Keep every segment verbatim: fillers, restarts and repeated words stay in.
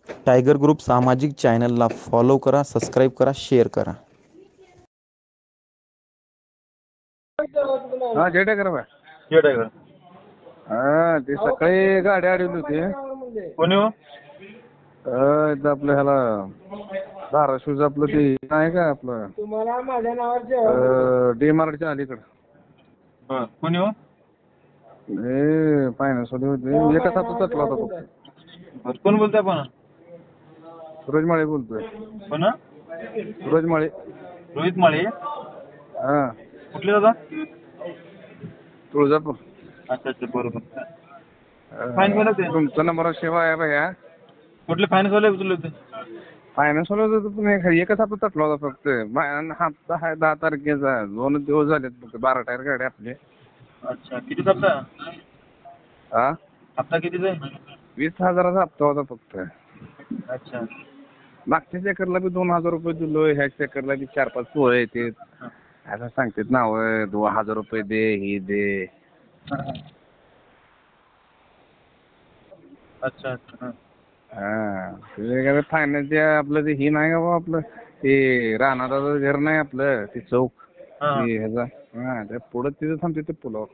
Tiger group सामाजिक चॅनलला follow करा, सबस्क्राईब करा, शेअर करा. हा जय टायगर बा. जय टायगर. हा ते सकाळी गाडी अडवली होती. कोणी हो? अ, इथं आपलं ह्याला धाराशिवचं आपलं ते नाही का आपलं डी मार्टच्या अलीकडं. बर कोणी हो? हे फायनान्स वाले होते. एका तासात तटला होता फक्त. बर कोण बोलतोय आपण? सूरज माळे बोलतोय. कोण? सूरज माळे. रोहित माळे. हा कुठले दादा? तुळजापूर. अच्छा अच्छा बरोबर. फाईन केलं ते? तुमचा नंबर सेवा आहे भैया. कुठले फाईन केले उचलले होते? फायनान्स वाले होते पण एकच हप्ता तटला होता फक्त. हप्ता आहे दहा तारखेचा. दोन दिवस झालेत फक्त. बारा टायर गाडी आपली. अच्छा किती हप्ता? हा हप्ता कितीचा आहे? वीस हजाराचा हप्ता होता फक्त. अच्छा. मागच्या चेकरला बी दोन हजार रुपये दिलो. ह्या चेकरला बी चार पाच पोरं येतात. आता सांगतात नाव दोन हजार रुपये दे ही दे. अच्छा अच्छा. हा ते फायनान्स आपलं ते ही नाही का बा आपलं ते राणादाचं घर नाही आपलं ते चौक ते ह्याचा हा त्या पुढं तिथं थांबते ते पुलावर.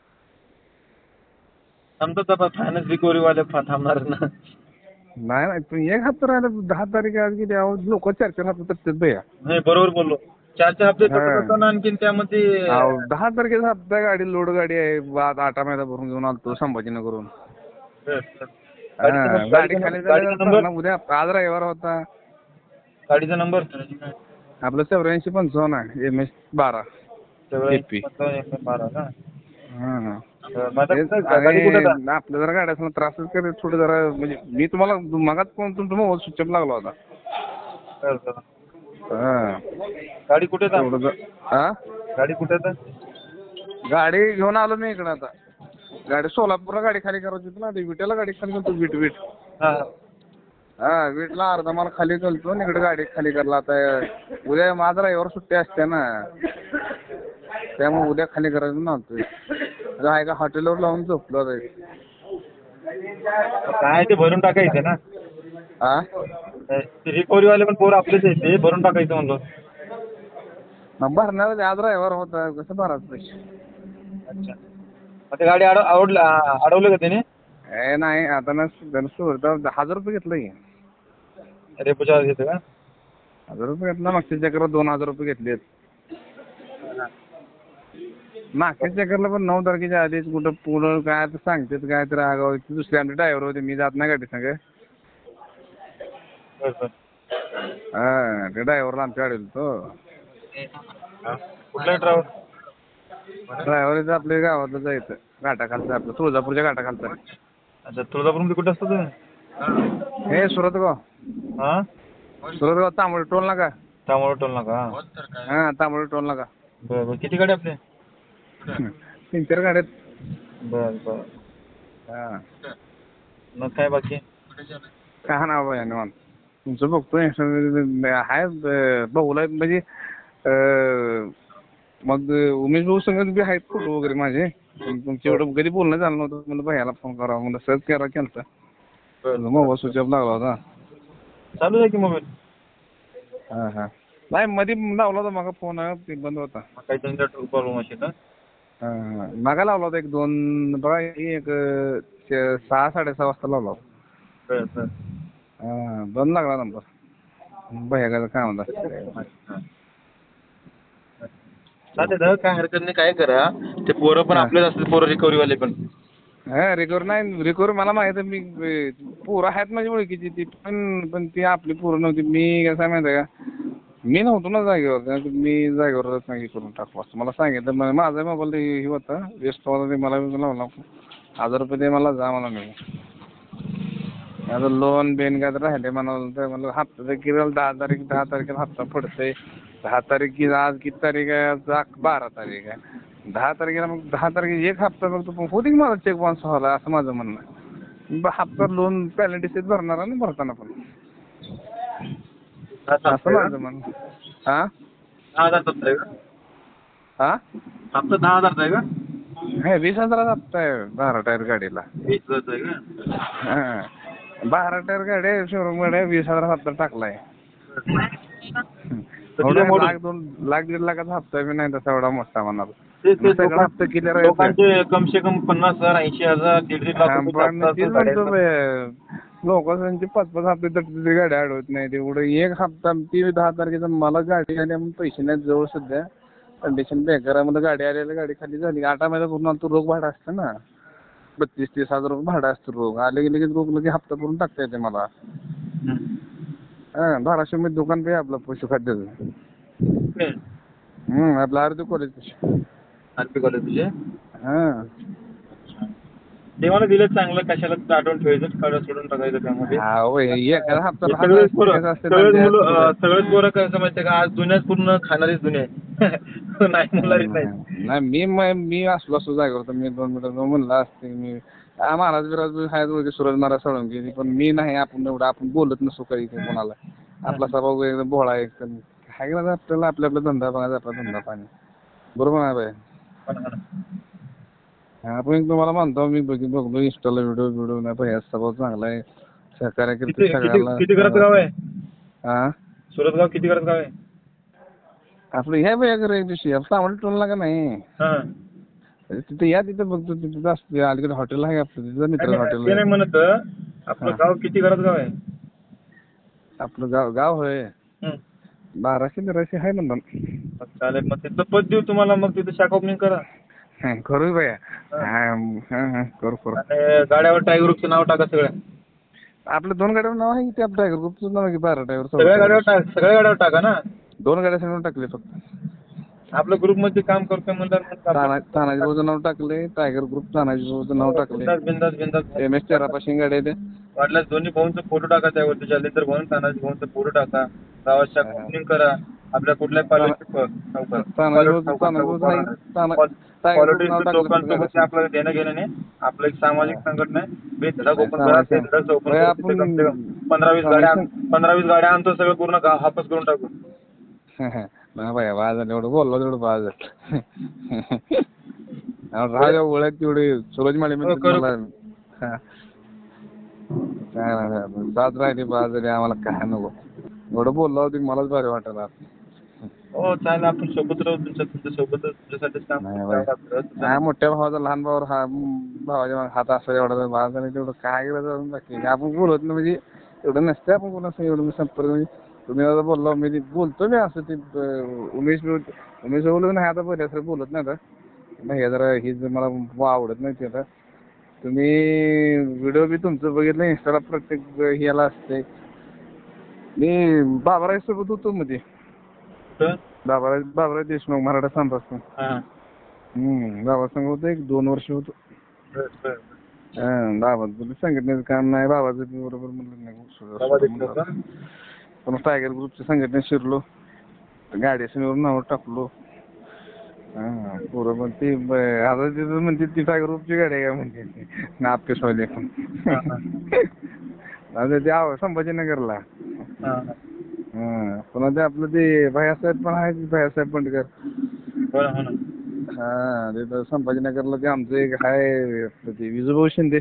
थांबतात आता फायनान्स रिकव्हरी वाले थांबणार ना. नाही नाही पण एक हप्ता राहिला. दहा तारीख आज गेली. लोक चार चार हप्ते तटतात भैया. नाही बरोबर बोललो. चार चार हप्ते तटत असताना आणखीन त्यामध्ये दहा तारखेचा हप्ता गाडी लोड गाडी आहे. बाद आटा मैदा भरून घेऊन आलतो संभाजीनगरहून. गाडी खाली झाली उद्या. आज रविवार होता. गाडीचा नंबर आपलं चौऱ्याऐंशी पंचावन्न आहे एम एस बारा एपी. बारा का? हा आपल्या आपल्या जरा गाड्या त्रासच करत थोडं जरा म्हणजे मी तुम्हाला मगाच फोन तुमचा मोबाईल स्विच ऑफ लागला होता. हा गाडी कुठे हा गाडी कुठे गाडी घेऊन आलो मी इकडे. आता गाडी सोलापूरला गाडी खाली करायची ना. विट्याला गाडी खाली करतो. वीट वीट हा वीटला अर्धा माल खाली करतो. इकडे गाडी खाली करला. आता उद्या माझा रविवार सुट्टी असते ना त्यामुळे उद्या खाली करायचं नव्हतं. आहे का हॉटेलवर लावून झोपलो जाईल. काय ते भरून टाकायचं ना. हा रिकव्हरी वाले पण पोरं आपलेच आहेत. ते भरून टाकायचं म्हणलो. भरणार आज रविवार होता. कसं भरायचं पैसे? अच्छा मग ते गाडी अडव आवडलं अडवलं का त्याने? ए नाही आता ना हजार रुपये घेतलं की. रेपो चार्ज घेतो का? हजार रुपये घेतला. मागच्या चक्रात दोन हजार रुपये घेतलेत. मागच्या चक्करला पण नऊ तारखेच्या आधीच कुठं पुढं काय तर सांगतात काय तर आगाव. दुसरे आमचे ड्रायव्हर होते. मी जात नाही गाडी सांग. हा ते ड्रायव्हरला आमच्या गाडीला तो कुठला ड्रायव्हर? ड्रायव्हर इथं आपल्या गावातलं जायचं घाटाखालचं आपलं तुळजापूरच्या घाटाखालचं. अच्छा तुळजापूरमध्ये कुठे असतो तुम्ही? हे सुरतगाव. हा सुरतगाव तांबोळी टोल नाका. तांबोळी टोल नाका. हा तांबोळी टोल नाका. बरं बरं किती गाडी आपले? तीन चार गाड्यात. बरं बरं. हा मग काय बाकी? काय नाव आहे निवांत. तुमचं बघतोय आहे बघूला म्हणजे मग उमेश भाऊ संगत बी आहेत फोटो वगैरे माझे. तुमच्या एवढं कधी बोलणं झालं नव्हतं. म्हणलं भैयाला फोन करावा म्हणलं सर्च करा केलता. मोबाईल स्विच ऑफ लागला होता. चालू आहे की मोबाईल? हा हा नाही मध्ये लावला होता मागा फोन ते बंद होता. काही त्यांचा प्रॉब्लेम असेल का? हा हा मागा लावला होता एक दोन बघा एक सहा साडेसहा वाजता लावला होता. बरं बरं. हा बंद लागला नंबर. भैया काय म्हणता? चालेल काय हरकत नाही. काय करा ते पोरं पण आपलेच असतील पोरं रिकव्हरी वाले पण. हा रिकवर नाही रिकवर मला माहिती आहे. मी पोरं आहेत माझी ओळखीची ती पण पण ती आपली पोरं नव्हती. मी कसं माहिती आहे का मी नव्हतो ना जागेवर. मी जागेवर सांगी करून टाकलो असतं. मला सांगितलं माझा मोबाईल हे होता व्यस्त होता. ते मला लावला हजार रुपये दे मला जा मला मिळेल. आता लोन बेन काय तर राहिले म्हणाल म्हणलं हप्ता किराला दहा तारीख दहा तारखेला हप्ता पडतोय. दहा तारीख की आज किती तारीख आहे? आज बारा तारीख आहे. दहा तारखेला मग दहा तारखेला एक हप्ता बघतो पण होती की माझा चेक बाउन्स व्हायला असं माझं म्हणणं. हप्ता लोन पॅलेंटिसेत भरणार आणि भरताना पण असं माझं म्हणणं. हा दहा हजार आहे का? हा हप्ता दहा हजार आहे का? हे वीस हजाराचा हप्ता आहे बारा टायर गाडीला. वीस हजार आहे का? हा बारा टायर गाडी आहे शोरूम गाडी आहे वीस हजार हप्ता टाकलाय. तर एवढा तिथे model- लाख दोन लाख दीड लाखाचा हप्ता बी नाही तसा एवढा मोठा म्हणाल. तेच तेच सगळा लोकां- हप्ता क्लिअर आहे. लोकांचे कम से कम पन्नास हजार ऐंशी हजार दीड दीड लाख हा, रुपये पण हप्ता तेच असतो म्हणतो गाड्यांचा. लोक त्यांचे पाच पाच हप्ते तर तिथे गाडी अडवत नाही तेवढं एक हप्ता ती दहा तारखेचा मला गाडी आली म्हणून पैसे नाहीत जवळ सध्या कंडिशन बेकार आहे. मला गाडी आलेली गाडी खाली झाली आठा महिन्यात पूर्ण तो रोग भाडा असतं ना बत्तीस तीस हजार रुपये भाडं असतं रोग आले की लगेच रोग लगेच हप्ता भरून टाकता येते मला. हा धाराशिव मध्ये दुकान पे आपलं पशुखाद्याचं हम्म आपलं आरती कॉलेज पशी आरपी कॉलेज तुझे हा. ते मला दिलं चांगलं कशाला आठवण ठेवायचं काढून सोडून टाकायचं त्यामध्ये. हा होय एखादा हप्ता लहान सगळेच असतो, पोरं कसं असतं सगळेच धंद्यात मुलं कुठं. अं, सगळेच पोरं कसं माहितीये का आज दुनियात पूर्ण खाणारीच दुनिया आहे. नाही मुलारीच नाही. नाही मी म- मी असलो असतो जागेवर तर मी दोन मिनिटं म्हणलं असते मी हा, महाराज बिराज आहेत वगैरे सूरज महाराज सोडून गेली पण मी नाही आपण एवढं आपण बोलत नसतो काही काही कोणाला. आपला स्वभाव एकदम भोळा आहे एकदम काय करायचं आपल्याला आपला आपला धंदा बघायचा आपला धंदा पाणी बरोबर आहे बाय. हा पण तुम्हाला म्हणतो मी बघित बघतो इंस्टाला व्हिडिओ व्हिडिओ नाही भैया स्वभाव चांगला आहे सहकार्य किती करतो किती सगळ्याला. किती घरात गाव आहे हा सुरतगाव किती घरात गाव आहे. आपलं ह्या भैया घर एक दिवशी सावंत टोलला का नाही हा तिथे या तिथे बघतो तिथे असते अलीकडे हॉटेल आहे आपलं तिथं मित्र ते हॉटेल नाही म्हणत आपलं हा. गाव किती घरात गाव आहे. आपलं गाव गाव होय हं. बाराशे तेराशे आहे म्हणतात. मग चालेल मग तिथं पद देऊ तुम्हाला मग तिथं शाखा ओपनिंग करा. हा, करू भैया हा हा हा करू करू. आणि गाड्यावर टायगर ग्रुपचं नाव टाका सगळ्या आपलं दोन गाड्यावर नाव आहे की ते आपलं टायगर ग्रुपचं नाव आहे की बारा टायगर सगळ्या गाड्यावर टाक सगळ्या गाड्यावर टाका ना. दोन गाड्या सगळं टाकले फक्त. आपलं ग्रुप मध्ये काम करतोय म्हणल्यावर ताना तानाजी भाऊचं नाव टाकले टायगर ग्रुप तानाजी भाऊचं नाव टाकले बिंदास बिंदास बिंदास एम एस तेरापाशी गाड्या आहेत. वाटल्यास दोन्ही भाऊंचा फोटो टाका त्यावरती जालिंदर भाऊन तानाजी भाऊंचा फोटो टाका. गावात शाखा ओपनिंग करा. आपल्या कुठल्याही तानाजी भाऊचं तानाजी भाऊचं आहे ताना टायगर ग्रुप नाव टाकलं फक्त लोकांसोबत आपल्याला देणं घेणं नाही. आपलं एक सामाजिक संघटना आहे. बे धडक ओपन करा ते धडक ओपन भैया, करा. तिथे कम से कम पंधरा वीस गाड्या पंधरा वीस गाड्या आणतो सगळं पूर्ण गाव हापस करून टाकू. ना भैया बाज झालं एवढं बोललो तेवढं बाज झालं. राजा ओळख तेवढी सूरज माळी हो, करू. मला हा. काय नाही बाज राहिली बाज झाली आम्हाला काय नको एवढं बोललो होती मलाच भारी वाटायला. हो चालेल आपण सोबत राहू तुमच्या तुमच्या सोबतच तुमच्यासाठीच काम नाही करू. नाही मोठ्या भावाचा लहान भावावर हा भावाच्या मागे हात असं एवढा भाव झाला तेवढं काय करायचं बाकी आपण बोलत नाही म्हणजे एवढं नसते आपण कोणाचं एवढं संपर्क म्हणजे तुम्ही आता बोललो मी ते बोलतो मी असं ते उमेश उमेश बोलत नाही आता बरे असं बोलत नाही आता भैया जरा ही मला आवडत नाही ते आता तुम्ही व्हिडिओ बी तुमचं बघितलं इंस्टाला प्रत्येक ह्याला असते. मी बाबाराज सोबत होतो मध्ये बाबाराज बाबाराज देशमुख मराठा संपासून बाबा संघ होतो एक दोन वर्ष होतो. बाबा संघटनेचं काम नाही बाबाचं बरोबर म्हणलं नाही पण टायगर ग्रुपच्या संघटनेत शिरलो गाडी समोर नाव टाकलो. हा पोरं पण ती आता तिथं म्हणते ती टायगर ग्रुपची गाडी आहे का म्हणते नाप पेशवाले पण आता ते आव संभाजीनगरला. हा पुन्हा ते आपलं ते भैयासाहेब पण आहे भैयासाहेब पंडकर. हा तिथं संभाजीनगरला ते आमचं एक आहे आपलं ते विजूभाऊ शिंदे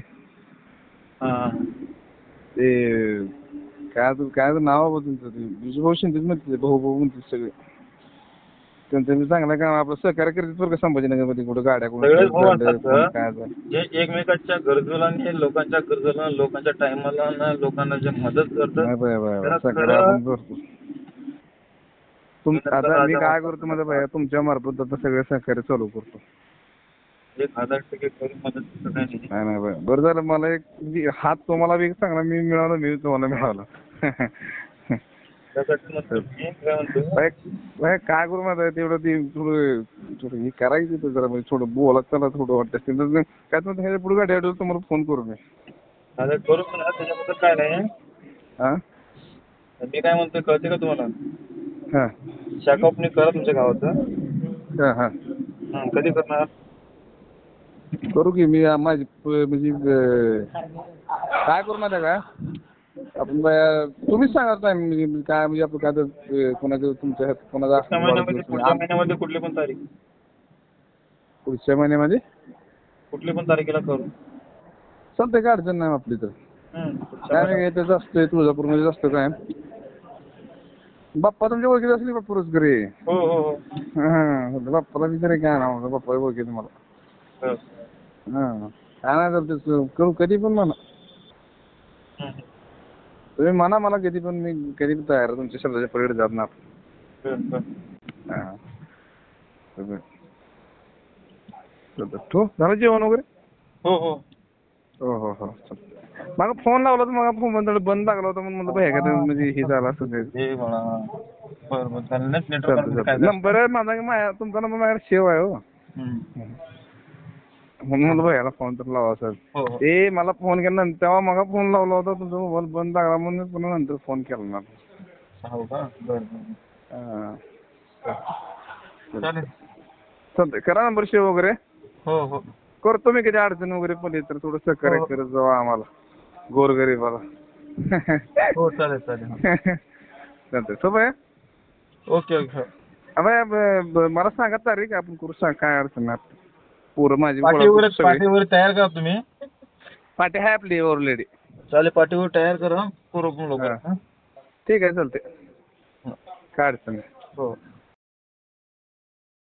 ते काय काय नाव आहे तुमचं ते विजूभाऊ शिंदेच म्हणते भाऊ भाऊ म्हणते सगळे त्यांचं मी चांगलं काम आपलं सहकार्य करतात बरं का संभाजीनगरमध्ये कुठं गाड्या कुठं काय जे एकमेकांच्या गरजेला आणि लोकांच्या गरजेला लोकांच्या टायमाला लोकांना जे मदत करतात सहकार्य आपण करतो. तुम आता मी काय करतो माझं भैया तुमच्या मार्फत आता सगळं सहकार्य चालू करतो. एक हजार टक्के करून मदत नाही नाही भैया बरं झालं मला एक हात तुम्हाला बी चांगला मी मिळाला मी तुम्हाला मिळाला. काय करू माझं तेवढं ते थोडं थोडं हे करायचं तर जरा म्हणजे थोडं बोलत चला थोडं वाटतं काय तर ह्याच्या पुढे गाडी आठवलं तुम्हाला फोन करू मी. करू म्हणा त्याच्याबद्दल काय नाही. हा मी काय म्हणतोय कळते का तुम्हाला. हा शाखा ओपनिंग करा तुमच्या गावाचं. हा हा कधी करणार. करू की मी माझी म्हणजे काय करू माहिती का आपण तुम्हीच सांगा टाइम काय म्हणजे आपण काय तर कोणाचं तुमच्या कोणाचं पुढच्या महिन्यामध्ये कुठली पण तारीख पुढच्या महिन्यामध्ये कुठली पण तारखेला करू चालतंय काय अडचण नाही आपली तर. हम्म. काय नाही इथेच असतोय तुळजापूरमध्येच असतो काय. बाप्पा तुमच्या ओळखीत असली बाप्पा रोजकरी. हो हो हो. हा बाप्पाला विचार काय ना म्हणलं बाप्पा ओळखीत मला. हो. हा काय नाही करते करू कधी पण म्हणा. हम्म. तुम्ही म्हणा मला कधी पण मी कधी पण तयार आहे तुमच्या शब्दाच्या पलीकडे जात ना. बरं, बरं. हा ठो झालं जेवण वगैरे. हो हो. हो हो हो मग फोन लावला तर मग फोन बंद बंद लागला होता म्हणून म्हणलं भैया का म्हणजे हे झालं असं ते. हे म्हणा. बरं बरं चालेल नेटवर्क काय नंबर आहे माझा माझ्या तुमचा नंबर माझ्याकडे सेव्ह आहे हो. म्हणून म्हणलं भैयाला फोन तर लावा सर. हो हो. ते मला फोन केला नंतर तेव्हा मला फोन लावला होता तुमचा मोबाईल बंद लागला म्हणून पुन्हा नंतर फोन केला ना. हो का बरं बरं. हा चालेल. चालतंय करा नंबर सेव्ह वगैरे. हो हो. करतो मी कधी अडचण वगैरे पडली तर थोडं सहकार्य हो. करत जावा आम्हाला गोरगरीबाला. हो चालेल चालेल. चालतंय सोबत ओके ओके. अबे मला सांगा तारीख आपण करू सांग काय अडचण नाही. पोरं माझी पाठी वगैरे पाठी वगैरे तयार करा तुम्ही. पाठी आहे आपली ऑलरेडी. चालेल पाठी वगैरे तयार करा करू आपण लवकर. ठीक आहे चालतंय काय अडचण नाही. हो.